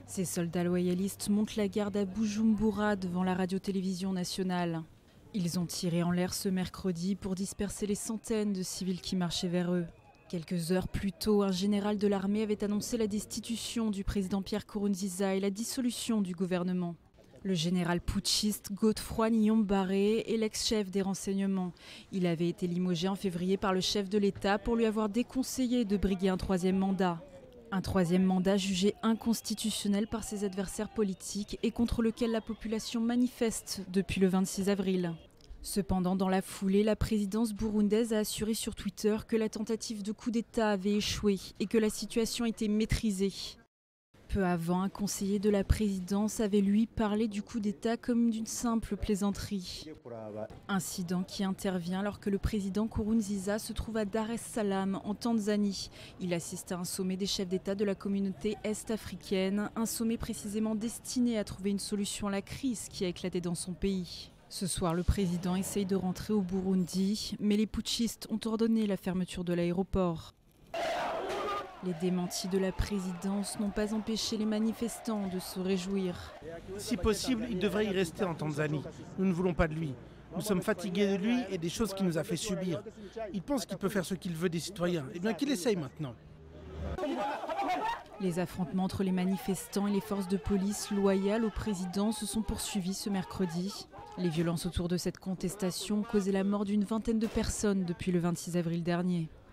Ces soldats loyalistes montent la garde à Bujumbura devant la radio-télévision nationale. Ils ont tiré en l'air ce mercredi pour disperser les centaines de civils qui marchaient vers eux. Quelques heures plus tôt, un général de l'armée avait annoncé la destitution du président Pierre Nkurunziza et la dissolution du gouvernement. Le général putschiste Godefroy Niyombare est l'ex-chef des renseignements. Il avait été limogé en février par le chef de l'État pour lui avoir déconseillé de briguer un troisième mandat. Un troisième mandat jugé inconstitutionnel par ses adversaires politiques et contre lequel la population manifeste depuis le 26 avril. Cependant, dans la foulée, la présidence burundaise a assuré sur Twitter que la tentative de coup d'État avait échoué et que la situation était maîtrisée. Peu avant, un conseiller de la présidence avait lui parlé du coup d'État comme d'une simple plaisanterie. Incident qui intervient alors que le président Nkurunziza se trouve à Dar es Salaam, en Tanzanie. Il assiste à un sommet des chefs d'État de la communauté est-africaine, un sommet précisément destiné à trouver une solution à la crise qui a éclaté dans son pays. Ce soir, le président essaye de rentrer au Burundi, mais les putschistes ont ordonné la fermeture de l'aéroport. Les démentis de la présidence n'ont pas empêché les manifestants de se réjouir. Si possible, il devrait y rester en Tanzanie. Nous ne voulons pas de lui. Nous sommes fatigués de lui et des choses qu'il nous a fait subir. Il pense qu'il peut faire ce qu'il veut des citoyens. Eh bien qu'il essaye maintenant. Les affrontements entre les manifestants et les forces de police loyales au président se sont poursuivis ce mercredi. Les violences autour de cette contestation ont causé la mort d'une vingtaine de personnes depuis le 26 avril dernier.